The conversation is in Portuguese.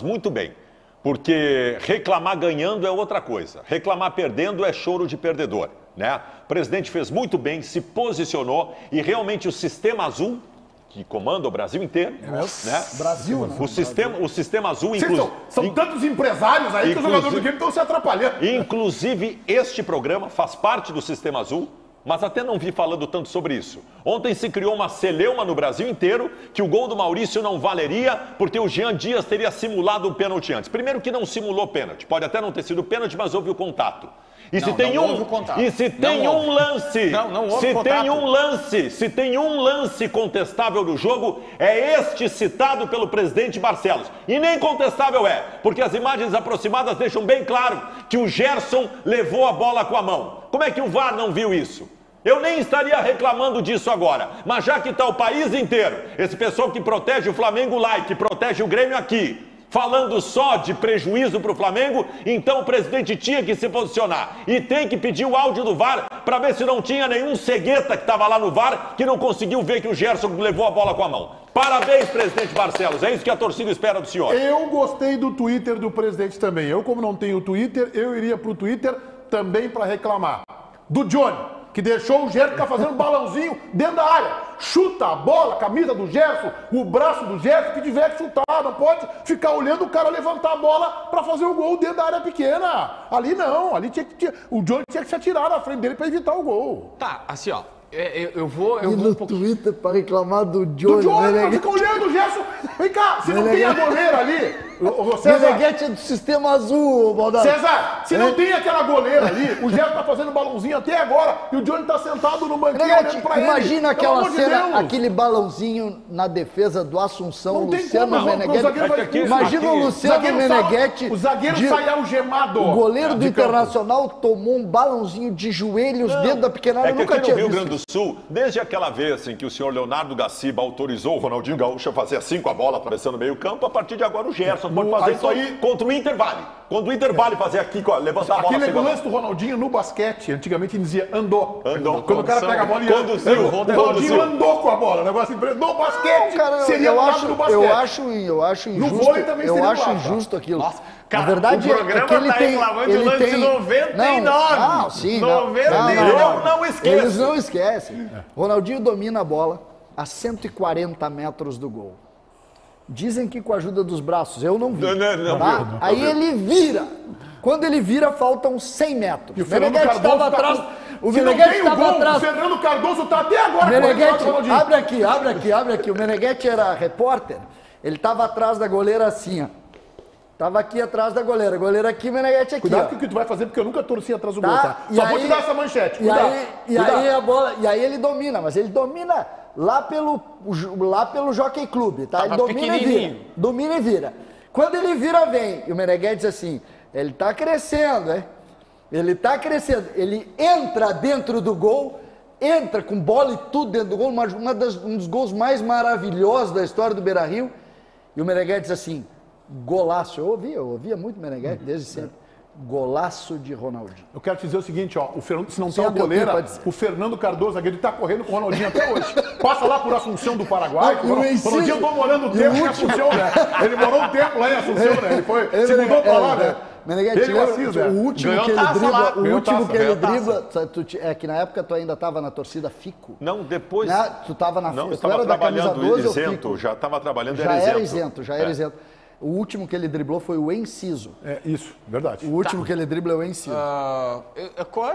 muito bem. Porque reclamar ganhando é outra coisa. Reclamar perdendo é choro de perdedor, né? O presidente fez muito bem, se posicionou e realmente o sistema azul, que comanda o Brasil inteiro, né? Brasil, né? O sistema azul, inclusive... São tantos empresários aí que os jogadores do game estão se atrapalhando. Inclusive, este programa faz parte do sistema azul, mas até não vi falando tanto sobre isso. Ontem se criou uma celeuma no Brasil inteiro que o gol do Maurício não valeria porque o Jean Dias teria simulado um pênalti antes. Primeiro que não simulou pênalti, pode até não ter sido pênalti, mas houve o contato. E se tem um lance contestável no jogo, é este citado pelo presidente Barcelos. E nem contestável é, porque as imagens aproximadas deixam bem claro que o Gerson levou a bola com a mão. Como é que o VAR não viu isso? Eu nem estaria reclamando disso agora, mas já que está o país inteiro, esse pessoal que protege o Flamengo lá e que protege o Grêmio aqui, falando só de prejuízo para o Flamengo, então o presidente tinha que se posicionar e tem que pedir o áudio do VAR para ver se não tinha nenhum cegueta que estava lá no VAR que não conseguiu ver que o Gerson levou a bola com a mão. Parabéns, presidente Barcelos, é isso que a torcida espera do senhor. Eu gostei do Twitter do presidente também. Eu, como não tenho Twitter, eu iria para o Twitter também para reclamar. Do Johnny, que deixou o Gerson ficar fazendo balãozinho dentro da área. Chuta a bola, a camisa do Gerson, o braço do Gerson, que tiver que chutar. Não pode ficar olhando o cara levantar a bola para fazer o gol dentro da área pequena. Ali não, ali o Johnny tinha que se atirar na frente dele para evitar o gol. Tá, assim, ó. Eu vou no Twitter para reclamar do Johnny. Do Johnny, fica olhando o Gerson. Vem cá, se não tem a goleira ali... Meneghete é do sistema azul, Baldassi. César, se não tem aquela goleira ali, o Gerson tá fazendo balãozinho até agora e o Johnny tá sentado no banquinho olhando pra ele. Imagina aquela cena, aquele balãozinho na defesa do Assunção, Luciano Meneghete. Imagina o Luciano Meneghete. O zagueiro sai algemado. O goleiro do Internacional tomou um balãozinho de joelhos dentro da pequena área. É que nunca aqui tinha no Rio visto. Grande do Sul, desde aquela vez em que o senhor Leonardo Gaciba autorizou o Ronaldinho Gaúcho a fazer assim com a bola atravessando o meio campo, a partir de agora o Gerson pode fazer isso aí contra o Inter vale. Quando o Inter vale fazer aqui, levantar a bola. Aquele lance do Ronaldinho no basquete, antigamente dizia andou. Quando o cara pega a bola e conduziu. O Ronaldinho andou com a bola. O negócio no basquete seria o lado do basquete. Eu acho injusto. No vôlei também seria eu acho injusto aquilo. Nossa, cara, na verdade, o programa é que ele tá reclamando de lance de 99. Não, sim. 99. Eu não esqueço. Eles não esquecem. Ronaldinho domina a bola a 140 metros do gol. Dizem que com a ajuda dos braços, eu não vi. Não. Aí ele vira. Quando ele vira, faltam 100 metros. E o Meneghete estava atrás. O Meneghete estava atrás. O Fernando Cardoso está até agora. Meneghete, abre aqui. O Meneghete era repórter. Ele estava atrás da goleira assim, ó. Tava aqui atrás da goleira. Goleira aqui, Meneghete aqui. Cuidado ó. com o que tu vai fazer, porque eu nunca torci atrás do gol, tá? Só vou te dar essa manchete. Cuidado. Aí a bola. E aí ele domina, mas ele domina lá pelo Jockey Club, tá? Ele domina e vira. Quando ele vira, vem. E o Meneghete diz assim: ele tá crescendo, hein? Ele tá crescendo. Ele entra dentro do gol, entra com bola e tudo dentro do gol, um dos gols mais maravilhosos da história do Beira-Rio. E o Meneghete diz assim: golaço. Eu ouvia muito Meneghete desde sempre. Golaço de Ronaldinho. Eu quero te dizer o seguinte, ó, o Fernando, se não tem a goleira, o Fernando Cardoso, ele tá correndo com o Ronaldinho até hoje. Passa lá por Assunção do Paraguai. O Ronaldinho andou morando um tempo em Assunção, né? Ele morou um tempo lá em Assunção, né? Ele se mudou pra lá, né? Meneghete, o último que ele dribla, é que na época tu ainda estava na torcida Fico. Não, depois... Tu estava na Não, eu tu era da camisa 12 isento, ou Fico? já estava trabalhando, já era isento. O último que ele driblou foi o Enciso. É isso, verdade. O último que ele dribla é o Enciso. Qual